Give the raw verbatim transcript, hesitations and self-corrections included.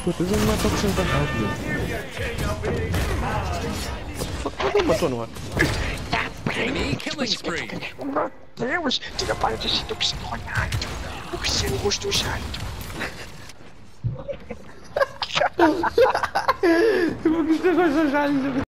Puta, eu não matou com seu rápido. Não matou, não é? Enemy killing spree. Meu Deus, tira para de ser psiconado. Origem Do Gostozaldo. Eu vou gostar de